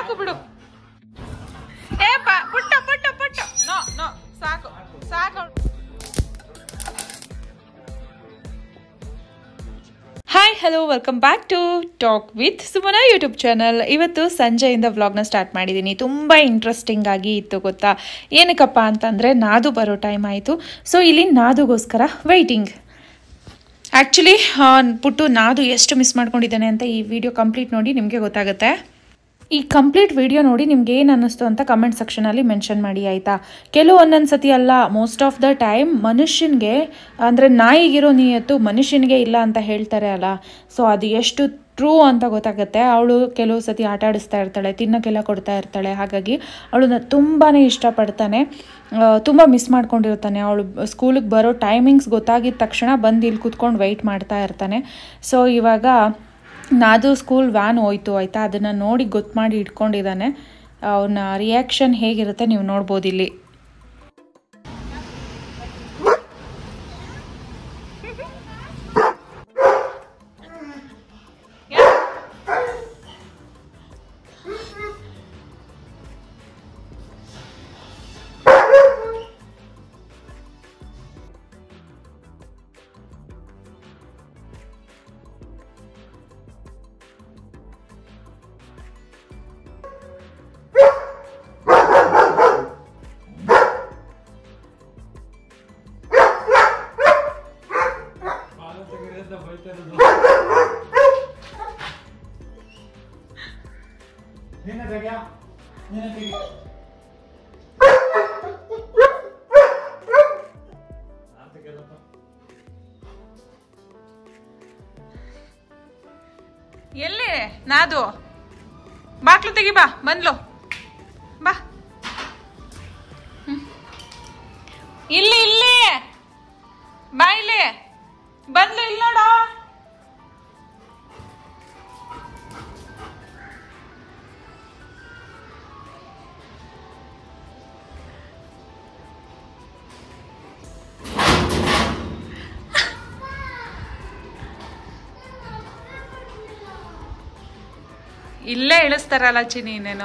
ಸಾಕು ಬಿಡು. ಪುಟ್ಟ ಪುಟ್ಟ ಪುಟ್ಟ ನೋ ನೋ ಸಾಕು ಸಾಕು. Hi hello welcome back to talk with Sumana YouTube channel. ಇವತ್ತು ಸಂಜೆಯಿಂದ ವ್ಲಾಗ್ನ ಸ್ಟಾರ್ಟ್ ಮಾಡಿದ್ದೀನಿ. ತುಂಬ ಇಂಟ್ರೆಸ್ಟಿಂಗ್ ಆಗಿ ಇತ್ತು ಗೊತ್ತಾ. ಏನಕ್ಕಪ್ಪ ಅಂತಂದರೆ ನಾದು ಬರೋ ಟೈಮ್ ಆಯಿತು. ಸೊ ಇಲ್ಲಿ ನಾದುಗೋಸ್ಕರ ವೆಯ್ಟಿಂಗ್. ಆ್ಯಕ್ಚುಲಿ ಪುಟ್ಟು ನಾದು ಎಷ್ಟು ಮಿಸ್ ಮಾಡ್ಕೊಂಡಿದ್ದಾನೆ ಅಂತ ಈ ವಿಡಿಯೋ ಕಂಪ್ಲೀಟ್ ನೋಡಿ ನಿಮಗೆ ಗೊತ್ತಾಗುತ್ತೆ. ಈ ಕಂಪ್ಲೀಟ್ ವಿಡಿಯೋ ನೋಡಿ ನಿಮ್ಗೆ ಏನು ಅನ್ನಿಸ್ತು ಅಂತ ಕಮೆಂಟ್ ಸೆಕ್ಷನಲ್ಲಿ ಮೆನ್ಷನ್ ಮಾಡಿ ಆಯಿತಾ. ಒಂದೊಂದು ಸತಿ ಅಲ್ಲ, ಮೋಸ್ಟ್ ಆಫ್ ದ ಟೈಮ್ ಮನುಷ್ಯನಿಗೆ ಅಂದರೆ ನಾಯಿಗಿರೋ ನಿಯತ್ತು ಮನುಷ್ಯನಿಗೆ ಇಲ್ಲ ಅಂತ ಹೇಳ್ತಾರೆ ಅಲ್ಲ. ಸೊ ಅದು ಎಷ್ಟು ಟ್ರೂ ಅಂತ ಗೊತ್ತಾಗುತ್ತೆ. ಅವಳು ಕೆಲವು ಸತಿ ಆಟ ಆಡಿಸ್ತಾ ಇರ್ತಾಳೆ, ತಿನ್ನೋಕ್ಕೆಲ್ಲ ಕೊಡ್ತಾ ಇರ್ತಾಳೆ. ಹಾಗಾಗಿ ಅವಳನ್ನ ತುಂಬಾ ಇಷ್ಟಪಡ್ತಾನೆ, ತುಂಬ ಮಿಸ್ ಮಾಡ್ಕೊಂಡಿರ್ತಾನೆ. ಅವಳು ಸ್ಕೂಲಿಗೆ ಬರೋ ಟೈಮಿಂಗ್ಸ್ ಗೊತ್ತಾಗಿದ್ದ ತಕ್ಷಣ ಬಂದು ಇಲ್ಲಿ ಕೂತ್ಕೊಂಡು ವೆಯ್ಟ್ ಮಾಡ್ತಾ ಇರ್ತಾನೆ. ಸೊ ಇವಾಗ ನಾದು ಸ್ಕೂಲ್ ವ್ಯಾನ್ ಹೋಯ್ತು ಆಯಿತಾ. ಅದನ್ನು ನೋಡಿ ಗೊತ್ತು ಮಾಡಿ ಇಟ್ಕೊಂಡಿದ್ದಾನೆ. ಅವನ ರಿಯಾಕ್ಷನ್ ಹೇಗಿರುತ್ತೆ ನೀವು ನೋಡ್ಬೋದು ಇಲ್ಲಿ. ಎಲ್ಲಿ ನಾದು ಬಾಕ್ಲು ತೆಗಿ, ಬಾ ಬಂದ್ಲು ಬಾ. ಇಲ್ಲಿ ಇಲ್ಲಿ ಬಾ, ಇಲ್ಲಿ ಬಂದ್ಲು, ಇಲ್ಲಿ ನೋಡ. ಇಲ್ಲೇ ಇಳಿಸ್ತಾರಲ್ಲ ಚಿನಿ, ಇನ್ನೇನು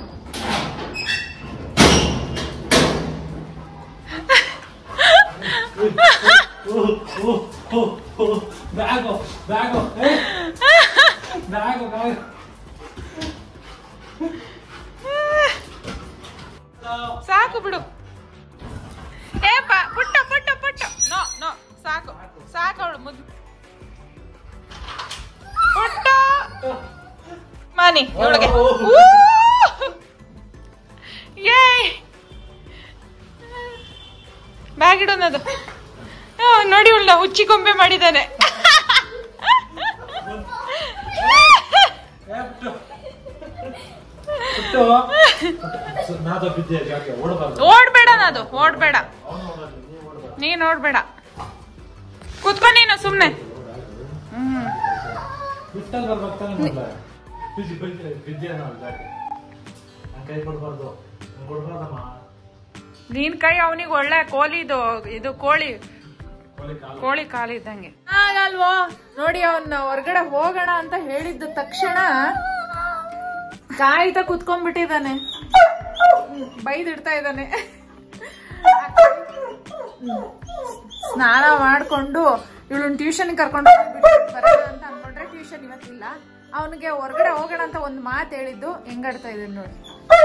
ಸಾಕು ಬಿಡು. ಪುಟ್ಟ ಪುಟ್ಟ ಪುಟ್ಟ ನೋ ನೋ ಸಾಕು ಸಾಕು. ಅವಳು ಮುದ್ದು ಪುಟ್ಟ ಮಾನಿ ಇವಳಿಗೆ ಬ್ಯಾಗ್ ಇಡೋನದು ನೋಡಿ. ಇವಳ ಹುಚ್ಚಿ ಕೊಂಬೆ ಮಾಡಿದ್ದಾನೆ. ಓಡ್ಬೇಡ ನಾದು, ಓಡ್ಬೇಡ, ನೀನ್ ಓಡ್ಬೇಡ, ಕೂತ್ಕೊ ನೀನು ಸುಮ್ನೆ. ನೀನ್ ಕೈ ಅವನಿಗೆ ಒಳ್ಳೆ ಕೋಲಿದು ಇದು ಕೋಳಿ ಕಾಲಿದ್ದಂಗೆ ಆಗಲ್ವೋ ನೋಡಿ. ಅವನ್ನ ಹೊರಗಡೆ ಹೋಗೋಣ ಅಂತ ಹೇಳಿದ್ದ ತಕ್ಷಣ ಕಾಯ್ತಾ ಕುತ್ಕೊಂಡ್ಬಿಟ್ಟಿದ್ದಾನೆ, ಬೈದಿಡ್ತಾ ಇದ್ದಾನೆ. ಸ್ನಾನ ಮಾಡ್ಕೊಂಡು ಇವಳನ್ನ ಟ್ಯೂಷನ್ ಕರ್ಕೊಂಡು ಬರೋಣ ಅಂತ ಅನ್ಕೊಂಡ್ರೆ ಟ್ಯೂಷನ್ ಇವತ್ತಿಲ್ಲ. ಅವನಿಗೆ ಹೊರಗಡೆ ಹೋಗೋಣ ಅಂತ ಒಂದು ಮಾತು ಹೇಳಿದ್ದು ಹೆಂಗಾಡ್ತಾ ಇದ್ದೀನಿ ನೋಡಿ.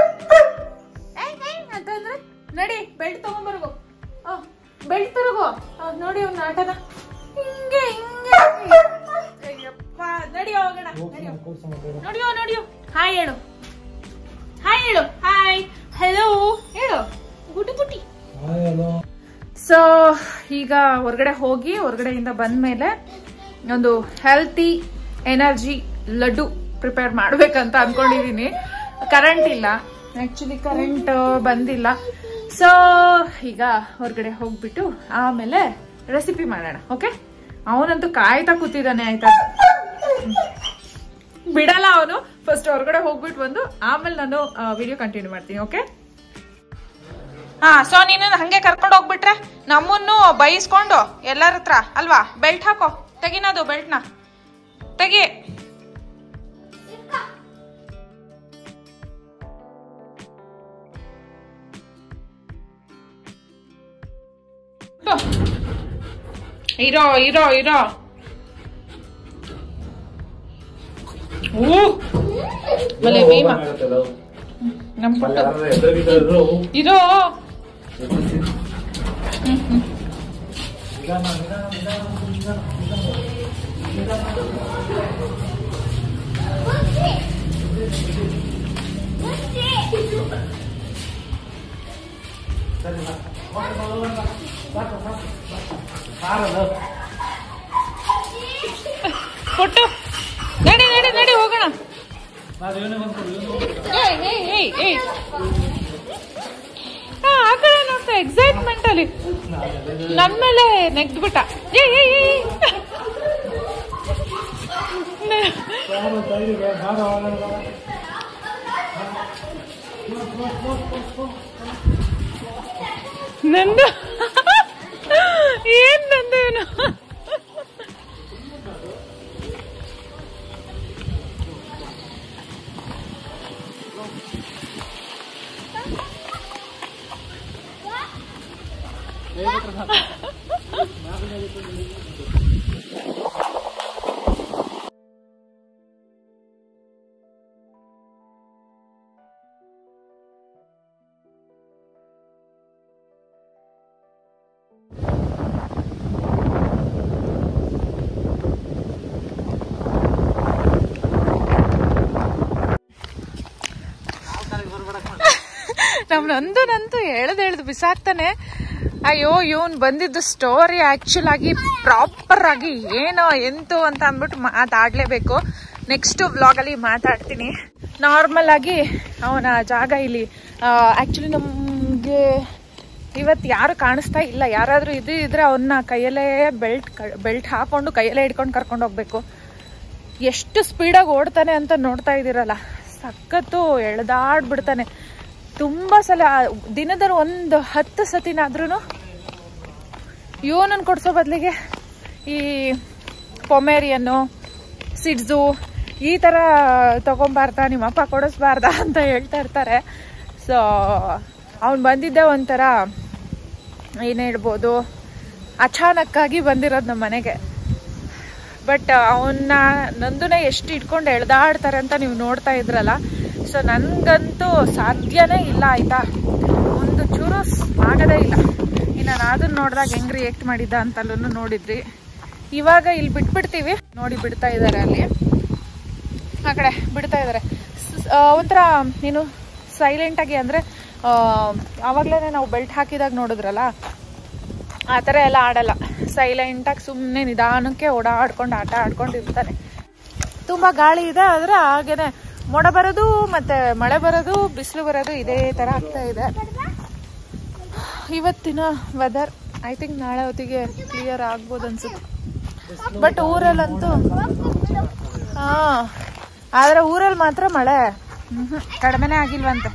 ಅಂತಂದ್ರೆ ನಡಿ ಬೆಲ್ಟ್ ತಗೊಂಡ್ಬರ್ಗು, ಬೆಲ್ಟ್ ತರಗು ನೋಡಿ. ಅವ್ನ ಆಟನ ಹಿಂಗೆ ಹಿಂಗೆ. ಅಯ್ಯಪ್ಪ ನಡಿಯೋ ಹೋಗೋಣ, ನೋಡಿಯೋ ನೋಡಿಯೋ. ಹಾಯ್ ಹೇಳು, ಹಾಯ್ ಹೇಳು, ಹಾಯ್ ಹೆಲೋ ಹೇಳು, ಗುಟಿ ಗುಟಿ. ಸೊ ಈಗ ಹೊರಗಡೆ ಹೋಗಿ ಹೊರಗಡೆಯಿಂದ ಬಂದ್ಮೇಲೆ ಒಂದು ಹೆಲ್ತಿ ಎನರ್ಜಿ ಲಡ್ಡು ಪ್ರಿಪೇರ್ ಮಾಡ್ಬೇಕಂತ ಅನ್ಕೊಂಡಿದೀನಿ. ಕರೆಂಟ್ ಇಲ್ಲ, ಆಕ್ಚುಲಿ ಕರೆಂಟ್ ಬಂದಿಲ್ಲ. ಸೊ ಈಗ ಹೊರಗಡೆ ಹೋಗ್ಬಿಟ್ಟು ಆಮೇಲೆ ರೆಸಿಪಿ ಮಾಡೋಣ. ಓಕೆ, ಅವನಂತೂ ಕಾಯ್ತಾ ಕೂತಿದ್ದಾನೆ ಆಯ್ತಾ. ಬಿಡಲ್ಲ ಅವನು. ಫಸ್ಟ್ ಹೊರಗಡೆ ಹೋಗ್ಬಿಟ್ಟು ಬಂದು ಆಮೇಲೆ ನಾನು ವಿಡಿಯೋ ಕಂಟಿನ್ಯೂ ಮಾಡ್ತೀನಿ. ಓಕೆ, ಸೊ ನೀನು ಹಂಗೆ ಕರ್ಕೊಂಡು ಹೋಗ್ಬಿಟ್ರೆ ನಮ್ಮನ್ನು ಬೈಸ್ಕೊಂಡು ಎಲ್ಲರ ಹತ್ರ ಅಲ್ವಾ. ಬೆಲ್ಟ್ ಹಾಕೋ, ತೆಗಿನದು ಬೆಲ್ಟ್ನ ತೆಗಿ. ಇರೋ ಇರೋ ಇರೋ. ಮಲೆ ಭೀಮ ನಮ್ ಪುಟ್ಟು ಇರೋ. ಪುಟ್ಟು ನಡಿ ನಡಿ ನಡಿ ಹೋಗೋಣ. ಆ ಕಡೆ ನೋಡ್ತಾ ಎಕ್ಸೈಟ್ಮೆಂಟ್ ಅಲ್ಲಿ ನನ್ ಮೇಲೆ ನೆಗ್ದ್ಬಿಟ್ಟ. ನಂದು ಏನ್ ನಂದು ಇವನು. ನಂದು ಹೇಳ್ದು ಬಿಸಾಕ್ತಾನೆ. ಅಯ್ಯೋ ಇವನ್ ಬಂದಿದ್ದು ಸ್ಟೋರಿ ಆಕ್ಚುಲ್ ಆಗಿ ಪ್ರಾಪರ್ ಆಗಿ ಏನೋ ಎಂತು ಅಂತ ಅಂದ್ಬಿಟ್ಟು ಮಾತಾಡ್ಲೇಬೇಕು. ನೆಕ್ಸ್ಟ್ ವ್ಲಾಗ್ ಅಲ್ಲಿ ಮಾತಾಡ್ತೀನಿ. ನಾರ್ಮಲ್ ಆಗಿ ಅವನ ಜಾಗ ಇಲ್ಲಿ ಆಕ್ಚುಲಿ ನಮ್ಗೆ ಇವತ್ತು ಯಾರು ಕಾಣಿಸ್ತಾ ಇಲ್ಲ. ಯಾರಾದ್ರೂ ಇದ್ರೆ ಅವನ್ನ ಕೈಯಲ್ಲೇ ಬೆಲ್ಟ್ ಹಾಕೊಂಡು ಕೈಯಲ್ಲೇ ಹಿಡ್ಕೊಂಡು ಕರ್ಕೊಂಡು ಹೋಗ್ಬೇಕು. ಎಷ್ಟು ಸ್ಪೀಡಾಗಿ ಓಡ್ತಾನೆ ಅಂತ ನೋಡ್ತಾ ಇದ್ದೀರಲ್ಲ, ಸಖತ್ತು ಎಳೆದಾಡ್ಬಿಡ್ತಾನೆ. ತುಂಬಾ ಸಲ ದಿನದಲ್ಲಿ 10 ಸತಿನಾದ್ರೂ ಇವನನ್ನು ಕೊಡ್ಸೋ ಬದಲಿಗೆ ಈ ಪೊಮೇರಿಯನ್ನು ಸಿಡ್ಸು ಈ ಥರ ತಗೊಂಬಾರ್ದಾ, ನಿಮ್ಮಪ್ಪ ಕೊಡಿಸ್ಬಾರ್ದ ಅಂತ ಹೇಳ್ತಾ ಇರ್ತಾರೆ. ಸೊ ಅವ್ನು ಬಂದಿದ್ದೆ ಒಂಥರ ಏನು ಹೇಳ್ಬೋದು, ಅಚಾನಕ್ಕಾಗಿ ಬಂದಿರೋದು ನಮ್ಮ ಮನೆಗೆ. ಬಟ್ ಅವನ್ನ ನಂದುನೇ ಎಷ್ಟು ಇಟ್ಕೊಂಡು ಎಳ್ದಾಡ್ತಾರೆ ಅಂತ ನೀವು ನೋಡ್ತಾ ಇದ್ರಲ್ಲ. ಸೊ ನನಗಂತೂ ಸಾಧ್ಯನೇ ಇಲ್ಲ ಆಯ್ತಾ, ಒಂದು ಚೂರು ಆಗದೇ ಇಲ್ಲ. ಇನ್ನು ನಾನು ಅದನ್ನ ನೋಡಿದಾಗ ಹೆಂಗ್ ರಿಯಾಕ್ಟ್ ಮಾಡಿದ್ದ ಅಂತಲೂ ನೋಡಿದ್ರಿ. ಇವಾಗ ಇಲ್ಲಿ ಬಿಟ್ಬಿಡ್ತೀವಿ ನೋಡಿ, ಬಿಡ್ತಾ ಇದ್ದಾರೆ ಅಲ್ಲಿ ಆ ಕಡೆ ಬಿಡ್ತಾ ಇದ್ದಾರೆ. ಒಂಥರ ನೀನು ಸೈಲೆಂಟಾಗಿ ಅಂದರೆ ಆವಾಗಲೇ ನಾವು ಬೆಲ್ಟ್ ಹಾಕಿದಾಗ ನೋಡಿದ್ರಲ್ಲ, ಆ ಥರ ಎಲ್ಲ ಆಡಲ್ಲ. ಸೈಲೆಂಟಾಗಿ ಸುಮ್ಮನೆ ನಿಧಾನಕ್ಕೆ ಓಡಾಡ್ಕೊಂಡು ಆಟ ಆಡ್ಕೊಂಡು ಇರ್ತಾನೆ. ತುಂಬ ಗಾಳಿ ಇದೆ, ಆದರೆ ಹಾಗೇನೆ ಮೋಡ ಬರೋದು ಮತ್ತೆ ಮಳೆ ಬರೋದು ಬಿಸಿಲು ಬರೋದು ಇದೇ ಥರ ಆಗ್ತಾ ಇದೆ. ಇವತ್ತಿನ ವೆದರ್ ಐ ಥಿಂಕ್ ನಾಳೆ ಹೊತ್ತಿಗೆ ಕ್ಲಿಯರ್ ಆಗ್ಬೋದು ಅನ್ಸುತ್ತೆ. ಬಟ್ ಊರಲ್ಲಂತೂ ಆದರೆ ಊರಲ್ಲಿ ಮಾತ್ರ ಮಳೆ ಕಡಿಮೆನೇ ಆಗಿಲ್ವಂತೆ.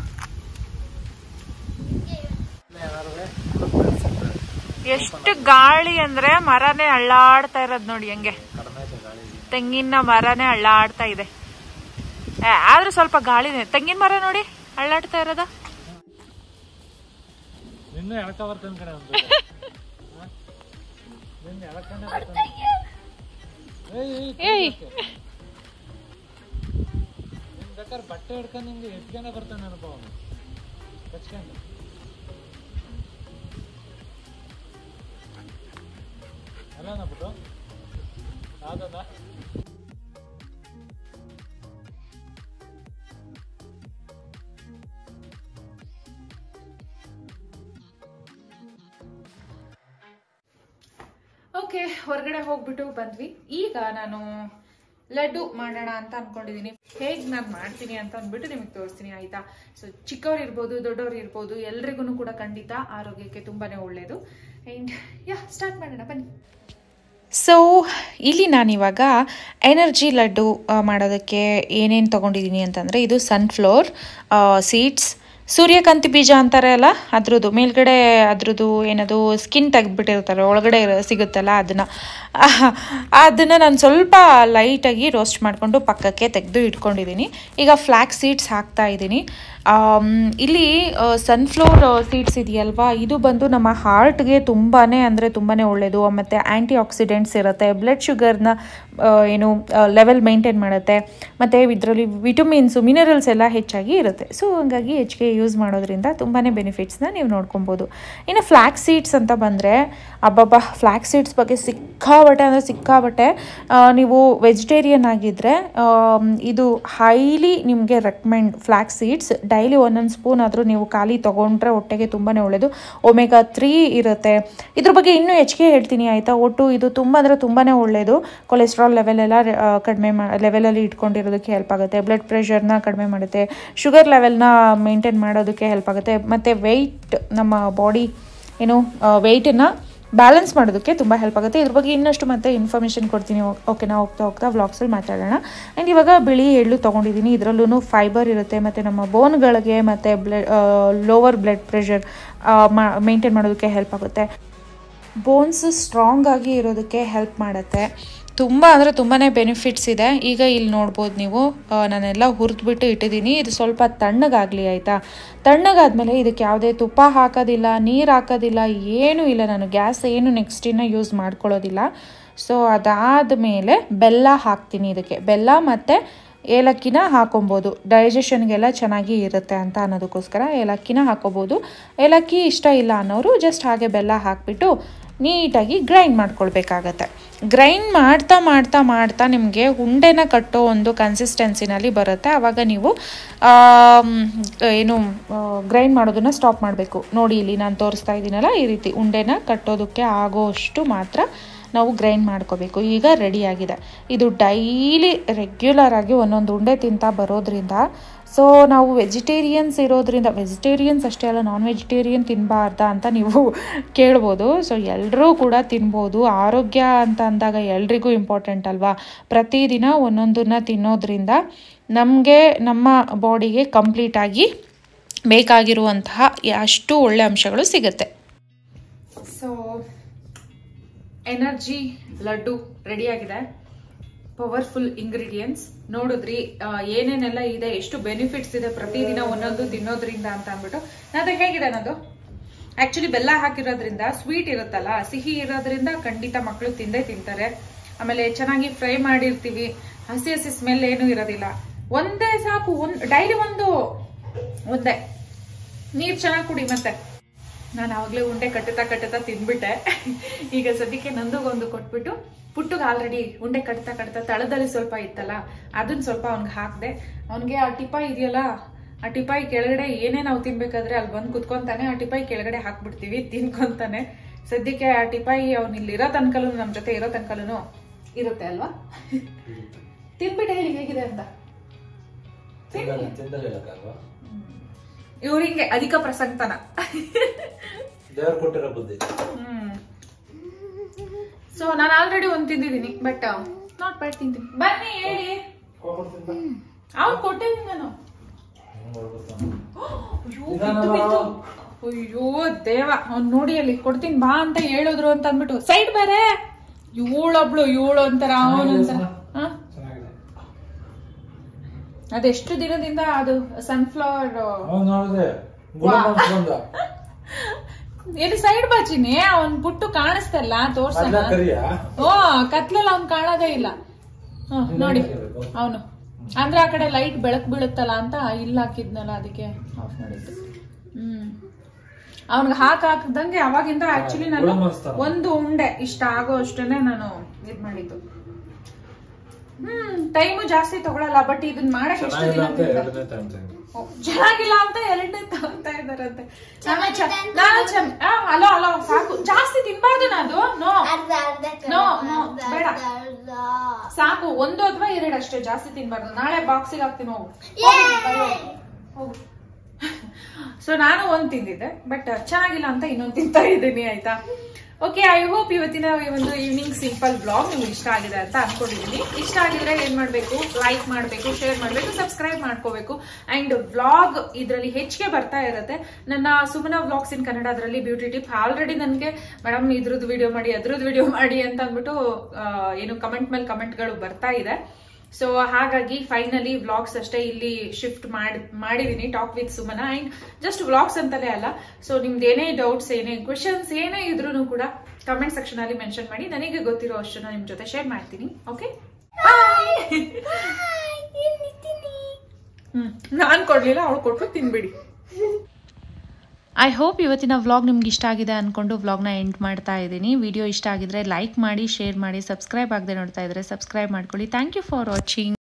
ಎಷ್ಟು ಗಾಳಿ ಅಂದ್ರೆ ಮರನೇ ಅಳ್ಳಾಡ್ತಾ ಇರೋದು ನೋಡಿ, ಹೆಂಗೆ ತೆಂಗಿನ ಮರನೇ ಅಳ್ಳಾಡ್ತಾ ಇದೆ. ಆದ್ರೂ ಸ್ವಲ್ಪ ಗಾಳಿನೇ. ತೆಂಗಿನ ಮರ ನೋಡಿ ಅಳ್ಳಾಡ್ತಾ ಇರೋದ. ಬಟ್ಟೆ ಹಿಡ್ಕೊಂಡು ನಿಂಗೆ ಎಷ್ಟು ಜನ ಬರ್ತಾನೆ ಅನುಭವ ಅಲ್ಲ ಬಿಟ್ಟು ಯಾವ್ದದ ಓಕೆ, ಹೊರಗಡೆ ಹೋಗ್ಬಿಟ್ಟು ಬಂದ್ವಿ. ಈಗ ನಾನು ಲಡ್ಡು ಮಾಡೋಣ ಅಂತ ಅನ್ಕೊಂಡಿದೀನಿ. ಹೇಗೆ ನಾನು ಮಾಡ್ತೀನಿ ಅಂತ ಅಂದ್ಬಿಟ್ಟು ನಿಮಗೆ ತೋರಿಸ್ತೀನಿ ಆಯ್ತಾ. ಸೊ ಚಿಕ್ಕವ್ರು ಇರ್ಬೋದು ದೊಡ್ಡವ್ರು ಇರ್ಬೋದು ಎಲ್ರಿಗೂ ಕೂಡ ಖಂಡಿತ ಆರೋಗ್ಯಕ್ಕೆ ತುಂಬಾನೇ ಒಳ್ಳೆಯದು. ಆ್ಯಂಡ್ ಸ್ಟಾರ್ಟ್ ಮಾಡೋಣ ಬನ್ನಿ. ಸೊ ಇಲ್ಲಿ ನಾನಿವಾಗ ಎನರ್ಜಿ ಲಡ್ಡು ಮಾಡೋದಕ್ಕೆ ಏನೇನು ತೊಗೊಂಡಿದ್ದೀನಿ ಅಂತಂದರೆ, ಇದು ಸನ್ಫ್ಲವರ್ ಸೀಡ್ಸ್, ಸೂರ್ಯಕಾಂತಿ ಬೀಜ ಅಂತಾರೆ ಅಲ್ಲ, ಅದ್ರದ್ದು ಮೇಲ್ಗಡೆ ಅದ್ರದ್ದು ಏನದು ಸ್ಕಿನ್ ತೆಗೆದ್ಬಿಟ್ಟಿರ್ತಾರೆ, ಒಳಗಡೆ ಸಿಗುತ್ತಲ್ಲ ಅದನ್ನು ನಾನು ಸ್ವಲ್ಪ ಲೈಟಾಗಿ ರೋಸ್ಟ್ ಮಾಡಿಕೊಂಡು ಪಕ್ಕಕ್ಕೆ ತೆಗೆದು ಇಟ್ಕೊಂಡಿದ್ದೀನಿ. ಈಗ ಫ್ಲ್ಯಾಕ್ಸ್ ಸೀಡ್ಸ್ ಹಾಕ್ತಾ ಇದ್ದೀನಿ. ಇಲ್ಲಿ ಸನ್ಫ್ಲವರ್ ಸೀಡ್ಸ್ ಇದೆಯಲ್ವಾ, ಇದು ಬಂದು ನಮ್ಮ ಹಾರ್ಟ್ಗೆ ತುಂಬಾ ಅಂದರೆ ತುಂಬಾ ಒಳ್ಳೆಯದು. ಮತ್ತು ಆ್ಯಂಟಿ ಆಕ್ಸಿಡೆಂಟ್ಸ್ ಇರುತ್ತೆ, ಬ್ಲಡ್ ಶುಗರ್ನ ಲೆವೆಲ್ ಮೇಂಟೈನ್ ಮಾಡುತ್ತೆ. ಮತ್ತು ಇದರಲ್ಲಿ ವಿಟಮಿನ್ಸು ಮಿನರಲ್ಸ್ ಎಲ್ಲ ಹೆಚ್ಚಾಗಿ ಇರುತ್ತೆ. ಸೊ ಹಂಗಾಗಿ ಹೆಚ್ಚಿಗೆ ಯೂಸ್ ಮಾಡೋದ್ರಿಂದ ತುಂಬಾ ಬೆನಿಫಿಟ್ಸ್ನ ನೀವು ನೋಡ್ಕೊಬೋದು. ಇನ್ನು ಫ್ಲ್ಯಾಕ್ಸ್ ಸೀಡ್ಸ್ ಅಂತ ಬಂದರೆ ಅಬ್ಬಬ್ಬಾ, ಫ್ಲ್ಯಾಕ್ಸ್ ಸೀಡ್ಸ್ ಬಗ್ಗೆ ಸಿಕ್ಕಾಬಟ್ಟೆ ನೀವು ವೆಜಿಟೇರಿಯನ್ ಆಗಿದ್ದರೆ ಇದು ಹೈಲಿ ನಿಮಗೆ ರೆಕಮೆಂಡ್. ಫ್ಲ್ಯಾಕ್ಸ್ ಸೀಡ್ಸ್ ಡೈಲಿ ಒಂದೊಂದು ಸ್ಪೂನ್ ಆದರೂ ನೀವು ಖಾಲಿ ತೊಗೊಂಡ್ರೆ ಹೊಟ್ಟೆಗೆ ತುಂಬಾ ಒಳ್ಳೆಯದು. ಒಮೆಗಾ 3 ಇರುತ್ತೆ. ಇದ್ರ ಬಗ್ಗೆ ಇನ್ನೂ ಹೆಚ್ಚಿಗೆ ಹೇಳ್ತೀನಿ ಆಯಿತಾ. ಒಟ್ಟು ಇದು ತುಂಬ ಅಂದರೆ ತುಂಬಾ ಒಳ್ಳೆಯದು. ಕೊಲೆಸ್ಟ್ರಾಲ್ ಲೆವೆಲೆಲ್ಲ ಕಡಿಮೆ ಲೆವೆಲಲ್ಲಿ ಇಟ್ಕೊಂಡಿರೋದಕ್ಕೆ ಹೆಲ್ಪ್ ಆಗುತ್ತೆ. ಬ್ಲಡ್ ಪ್ರೆಷರ್ನ ಕಡಿಮೆ ಮಾಡುತ್ತೆ. ಶುಗರ್ ಲೆವೆಲ್ನ ಮೇಂಟೈನ್ ಮಾಡೋದಕ್ಕೆ ಹೆಲ್ಪ್ ಆಗುತ್ತೆ. ಮತ್ತು ವೆಯ್ಟ್, ನಮ್ಮ ಬಾಡಿ ವೆಯ್ಟನ್ನು ಬ್ಯಾಲೆನ್ಸ್ ಮಾಡೋದಕ್ಕೆ ತುಂಬ ಹೆಲ್ಪ್ ಆಗುತ್ತೆ. ಇದ್ರ ಬಗ್ಗೆ ಇನ್ನಷ್ಟು ಮತ್ತೆ ಇನ್ಫಾರ್ಮೇಷನ್ ಕೊಡ್ತೀನಿ. ಓಕೆನಾ, ಹೋಗ್ತಾ ವ್ಲಾಗ್ಸಲ್ಲಿ ಮಾತಾಡೋಣ. ಆ್ಯಂಡ್ ಇವಾಗ ಬಿಳಿ ಎಳ್ಳು ತೊಗೊಂಡಿದ್ದೀನಿ. ಇದರಲ್ಲೂ ಫೈಬರ್ ಇರುತ್ತೆ ಮತ್ತು ನಮ್ಮ ಬೋನ್ಗಳಿಗೆ ಮತ್ತು ಲೋವರ್ ಬ್ಲಡ್ ಪ್ರೆಷರ್ ಮೇಂಟೈನ್ ಮಾಡೋದಕ್ಕೆ ಹೆಲ್ಪ್ ಆಗುತ್ತೆ. ಬೋನ್ಸ್ ಸ್ಟ್ರಾಂಗ್ ಆಗಿ ಇರೋದಕ್ಕೆ ಹೆಲ್ಪ್ ಮಾಡುತ್ತೆ. ತುಂಬ ಅಂದರೆ ತುಂಬಾ ಬೆನಿಫಿಟ್ಸ್ ಇದೆ. ಈಗ ಇಲ್ಲಿ ನೋಡ್ಬೋದು ನೀವು, ನಾನೆಲ್ಲ ಹುರಿದ್ಬಿಟ್ಟು ಇಟ್ಟಿದ್ದೀನಿ. ಇದು ಸ್ವಲ್ಪ ತಣ್ಣಗಾಗಲಿ ಆಯಿತಾ. ತಣ್ಣಗಾದ್ಮೇಲೆ ಇದಕ್ಕೆ ಯಾವುದೇ ತುಪ್ಪ ಹಾಕೋದಿಲ್ಲ, ನೀರು ಹಾಕೋದಿಲ್ಲ, ಏನೂ ಇಲ್ಲ. ನಾನು ಗ್ಯಾಸ್ ಏನು ನೆಕ್ಸ್ಟಿನ ಯೂಸ್ ಮಾಡ್ಕೊಳ್ಳೋದಿಲ್ಲ. ಸೊ ಅದಾದಮೇಲೆ ಬೆಲ್ಲ ಹಾಕ್ತೀನಿ. ಇದಕ್ಕೆ ಬೆಲ್ಲ ಮತ್ತು ಏಲಕ್ಕಿನ ಹಾಕೊಬೋದು. ಡೈಜೆಷನ್ಗೆಲ್ಲ ಚೆನ್ನಾಗಿ ಇರುತ್ತೆ ಅಂತ ಅನ್ನೋದಕ್ಕೋಸ್ಕರ ಏಲಕ್ಕಿನ ಹಾಕೋಬೋದು. ಏಲಕ್ಕಿ ಇಷ್ಟ ಇಲ್ಲ ಅನ್ನೋರು ಜಸ್ಟ್ ಹಾಗೆ ಬೆಲ್ಲ ಹಾಕಿಬಿಟ್ಟು ನೀಟಾಗಿ ಗ್ರೈಂಡ್ ಮಾಡ್ಕೊಳ್ಬೇಕಾಗತ್ತೆ. ಗ್ರೈಂಡ್ ಮಾಡ್ತಾ ನಿಮಗೆ ಉಂಡೆನ ಕಟ್ಟೋ ಒಂದು ಕನ್ಸಿಸ್ಟೆನ್ಸಿನಲ್ಲಿ ಬರುತ್ತೆ. ಆವಾಗ ನೀವು ಗ್ರೈಂಡ್ ಮಾಡೋದನ್ನು ಸ್ಟಾಪ್ ಮಾಡಬೇಕು. ನೋಡಿ, ಇಲ್ಲಿ ನಾನು ತೋರಿಸ್ತಾ ಇದ್ದೀನಲ್ಲ, ಈ ರೀತಿ ಉಂಡೆನ ಕಟ್ಟೋದಕ್ಕೆ ಆಗೋಷ್ಟು ಮಾತ್ರ ನಾವು ಗ್ರೈಂಡ್ ಮಾಡ್ಕೋಬೇಕು. ಈಗ ರೆಡಿಯಾಗಿದೆ. ಇದು ಡೈಲಿ ರೆಗ್ಯುಲರ್ ಆಗಿ ಒಂದೊಂದು ಉಂಡೆ ತಿಂತಾ ಬರೋದ್ರಿಂದ, ಸೊ ನಾವು ವೆಜಿಟೇರಿಯನ್ಸ್ ಇರೋದ್ರಿಂದ, ವೆಜಿಟೇರಿಯನ್ಸ್ ಅಷ್ಟೇ ಅಲ್ಲ ನಾನ್ ವೆಜಿಟೇರಿಯನ್ ತಿನ್ನಬಾರ್ದಾ ಅಂತ ನೀವು ಕೇಳ್ಬೋದು. ಸೊ ಎಲ್ಲರೂ ಕೂಡ ತಿನ್ಬೋದು. ಆರೋಗ್ಯ ಅಂತ ಅಂದಾಗ ಎಲ್ರಿಗೂ ಇಂಪಾರ್ಟೆಂಟ್ ಅಲ್ವಾ. ಪ್ರತಿದಿನ ಒಂದೊಂದನ್ನು ತಿನ್ನೋದ್ರಿಂದ ನಮಗೆ, ನಮ್ಮ ಬಾಡಿಗೆ ಕಂಪ್ಲೀಟಾಗಿ ಬೇಕಾಗಿರುವಂತಹ ಅಷ್ಟು ಒಳ್ಳೆ ಅಂಶಗಳು ಸಿಗುತ್ತೆ. ಸೊ ಎನರ್ಜಿ ಲಡ್ಡು ರೆಡಿಯಾಗಿದೆ. ಪವರ್ಫುಲ್ ಇಂಗ್ರೀಡಿಯೆಂಟ್ಸ್ ನೋಡಿದ್ರಿ, ಏನೇನೆಲ್ಲ ಇದೆ, ಎಷ್ಟು ಬೆನಿಫಿಟ್ಸ್ ಇದೆ ಪ್ರತಿದಿನ ಒಂದೊಂದು ತಿನ್ನೋದ್ರಿಂದ ಅಂತ ಅಂದ್ಬಿಟ್ಟು. ಅದು ಹೇಗಿದೆ ಅನ್ನೋದು, ಆಕ್ಚುಲಿ ಬೆಲ್ಲ ಹಾಕಿರೋದ್ರಿಂದ ಸ್ವೀಟ್ ಇರುತ್ತಲ್ಲ, ಸಿಹಿ ಇರೋದ್ರಿಂದ ಖಂಡಿತ ಮಕ್ಕಳು ತಿಂತಾರೆ. ಆಮೇಲೆ ಚೆನ್ನಾಗಿ ಫ್ರೈ ಮಾಡಿರ್ತೀವಿ, ಹಸಿ ಸ್ಮೆಲ್ ಏನೂ ಇರೋದಿಲ್ಲ. ಒಂದೇ ಸಾಕು, ಡೈಲಿ ಒಂದೇ ನೀರು ಚೆನ್ನಾಗಿ ಕುಡಿ. ಮತ್ತೆ ನಾನು ಆವಾಗಲೇ ಉಂಡೆ ಕಟ್ಟುತ್ತಾ ತಿಂದ್ಬಿಟ್ಟೆ. ಈಗ ಸದ್ಯಕ್ಕೆ ನಂದುಗೊಂದು ಕೊಟ್ಬಿಟ್ಟು, ಪುಟ್ಟಗೆ ಆಲ್ರೆಡಿ ಉಂಡೆ ಕಟ್ತಾ ತಳದಲ್ಲಿ ಸ್ವಲ್ಪ ಇತ್ತಲ್ಲ, ಅದನ್ನ ಸ್ವಲ್ಪ ಅವ್ನಿಗೆ ಹಾಕಿದೆ. ಅವನಿಗೆ ಆ ಟಿಪಾಯಿ ಇದೆಯಲ್ಲ, ಆ ಟಿಪಾಯಿ ಕೆಳಗಡೆ ಏನೇ ನಾವು ತಿನ್ಬೇಕಾದ್ರೆ ಅಲ್ಲಿ ಬಂದು ಕುತ್ಕೊಂತಾನೆ. ಆ ಟಿಪಾಯಿ ಕೆಳಗಡೆ ಹಾಕ್ಬಿಡ್ತೀವಿ, ತಿನ್ಕೊಂತಾನೆ. ಸದ್ಯಕ್ಕೆ ಆ ಟಿಪಾಯಿ ಅವ್ನು ಇಲ್ಲಿ ಇರೋ ತನಕಲೂ, ನಮ್ಮ ಜೊತೆ ಇರೋ ತನಕಲೂ ಇರುತ್ತೆ ಅಲ್ವಾ. ತಿನ್ಬಿಟ್ಟೆ ಹೇಳಿ ಹೇಗಿದೆ ಅಂತ. ಇವ್ರಿಗೆ ಅಧಿಕ ಪ್ರಸಕ್ತನ. ಸೊ ನಾನು ಆಲ್ರೆಡಿ ಒಂದು ತಿಂದಿದ್ದೀನಿ, ಬಟ್ ನಾಟ್ ಬ್ಯಾಡ್, ತಿಂತೀನಿ. ಬನ್ನಿ ಹೇಳಿ. ಅವ್ನು ಕೊಟ್ಟಿದ್ದೀನಿ ನಾನು. ಅಯ್ಯೋ ದೇವ, ಅವ್ನು ನೋಡಿ ಅಲ್ಲಿ ಕೊಡ್ತೀನಿ ಬಾ ಅಂತ ಹೇಳಿದ್ರು ಅಂತ ಅಂದ್ಬಿಟ್ಟು ಸೈಡ್ ಬೇರೆ ಇವಳು ಅಂತಾರ, ಅವನಂತಾರ. ಅದೆಷ್ಟು ದಿನದಿಂದ ಅದು ಸನ್ಫ್ಲವರ್ ಎಲ್ಲಿ ಸೈಡ್ ಬಾಚಿನಿ, ಅವನ್ ಪುಟ್ಟು ಕಾಣಿಸ್ತಲ್ಲ, ತೋರ್ಸಲ್ಲ. ಓ ಕತ್ಲಲ್ಲ, ಅವ್ನ್ ಕಾಣೋದೇ ಇಲ್ಲ. ನೋಡಿ ಅವನು ಅಂದ್ರೆ ಆ ಕಡೆ ಲೈಟ್ ಬೆಳಕು ಬೀಳುತ್ತಲ್ಲ ಅಂತ ಇಲ್ಲ ಹಾಕಿದ್ನಲ್ಲ, ಅದಕ್ಕೆ ಆಫ್ ಮಾಡಿದ್ದು. ಅವನ್ಗೆ ಹಾಕದಂಗೆ ಅವಾಗಿಂದ ಆಕ್ಚುಲಿ ನಾನು ಒಂದು ಉಂಡೆ ಇಷ್ಟ ಆಗೋ ಅಷ್ಟೇನೆ ನಾನು ಇದ್ ಮಾಡಿದ್ದು. ಟೈಮು ಜಾಸ್ತಿ ತಗೊಳಲ್ಲ, ಬಟ್ ಇದನ್ನ ಮಾಡಕ್ ಎಷ್ಟು ದಿನ ಚೆನ್ನಾಗಿಲ್ಲ ಅಂತ ಎರಡನೇ ತಗೊಂತಾ ಇದಾರಂತೆ. ಅಲೋ ಸಾಕು, ಜಾಸ್ತಿ ತಿನ್ಬಾರ್ದು. ನಾನು ನೋ ಬೇಡ, ಸಾಕು, 1 ಅಥವಾ 2 ಅಷ್ಟೇ, ಜಾಸ್ತಿ ತಿನ್ಬಾರ್ದು. ನಾಳೆ ಬಾಕ್ಸಿಗೆ ಹಾಕ್ತೀನಿ, ಹೋಗು. ಸೊ ನಾನು 1 ತಿಂದಿದ್ದೆ, ಬಟ್ ಚೆನ್ನಾಗಿಲ್ಲ ಅಂತ ಇನ್ನೊಂದು ತಿಂತಾ ಇದ್ದೀನಿ ಆಯ್ತಾ. ಓಕೆ, ಐ ಹೋಪ್ ಇವತ್ತಿನ ಈ ಒಂದು ಈವ್ನಿಂಗ್ ಸಿಂಪಲ್ ಬ್ಲಾಗ್ ನಿಮ್ಗೆ ಇಷ್ಟ ಆಗಿದೆ ಅಂತ ಅನ್ಕೊಂಡಿದ್ದೀನಿ. ಇಷ್ಟ ಆಗಿದ್ರೆ ಏನ್ ಮಾಡ್ಬೇಕು, ಲೈಕ್ ಮಾಡಬೇಕು, ಶೇರ್ ಮಾಡಬೇಕು, ಸಬ್ಸ್ಕ್ರೈಬ್ ಮಾಡ್ಕೋಬೇಕು. ಅಂಡ್ ವ್ಲಾಗ್ ಇದರಲ್ಲಿ ಹೆಚ್ಚಿಗೆ ಬರ್ತಾ ಇರುತ್ತೆ. ನನ್ನ ಸುಮನಾ ವ್ಲಾಗ್ಸ್ ಇನ್ ಕನ್ನಡ ಅದರಲ್ಲಿ ಬ್ಯೂಟಿ ಟಿಪ್ ಆಲ್ರೆಡಿ ನನಗೆ ಮೇಡಮ್ ಇದ್ರದ್ದು ವಿಡಿಯೋ ಮಾಡಿ ಅದ್ರದ್ದು ವಿಡಿಯೋ ಮಾಡಿ ಅಂತ ಅಂದ್ಬಿಟ್ಟು ಏನು ಕಮೆಂಟ್ ಮೇಲೆ ಕಮೆಂಟ್ಗಳು ಬರ್ತಾ ಇದೆ. ಸೊ ಹಾಗಾಗಿ ಫೈನಲಿ ವ್ಲಾಗ್ಸ್ ಅಷ್ಟೇ ಇಲ್ಲಿ ಶಿಫ್ಟ್ ಮಾಡಿದೀನಿ talk with Sumana. And just vlogs ಅಂತಲೇ ಅಲ್ಲ, ಸೊ ನಿಮ್ದು ಏನೇ ಡೌಟ್ಸ್, ಏನೇ ಕ್ವೆಶನ್ಸ್ ಏನೇ ಇದ್ರೂ ಕೂಡ ಕಮೆಂಟ್ ಸೆಕ್ಷನ್ ಅಲ್ಲಿ ಮೆನ್ಷನ್ ಮಾಡಿ. ನನಗೆ ಗೊತ್ತಿರೋ ಅಷ್ಟನ್ನ ನಿಮ್ ಜೊತೆ ಶೇರ್ ಮಾಡ್ತೀನಿ. ಓಕೆ, ನಾನ್ ಕೊಡ್ಲಿಲ್ಲ, ಅವಳು ಕೊಟ್ಟು ತಿನ್ಬಿಡಿ. ಐ ಹೋಪ್ ಇವತ್ತಿನ ವ್ಲಾಗ್ ನಿಮ್ಗೆ ಇಷ್ಟ ಆಗಿದೆ ಅಂದ್ಕೊಂಡು ವ್ಲಾಗ್ನ ಎಂಡ್ ಮಾಡ್ತಾ ಇದ್ದೀನಿ. ವಿಡಿಯೋ ಇಷ್ಟ ಆಗಿದ್ರೆ ಲೈಕ್ ಮಾಡಿ, ಶೇರ್ ಮಾಡಿ, ಸಬ್ಸ್ಕ್ರೈಬ್ ಆಗದೆ ನೋಡ್ತಾ ಇದ್ರೆ ಸಬ್ಸ್ಕ್ರೈಬ್ ಮಾಡ್ಕೊಳ್ಳಿ. Thank you for watching.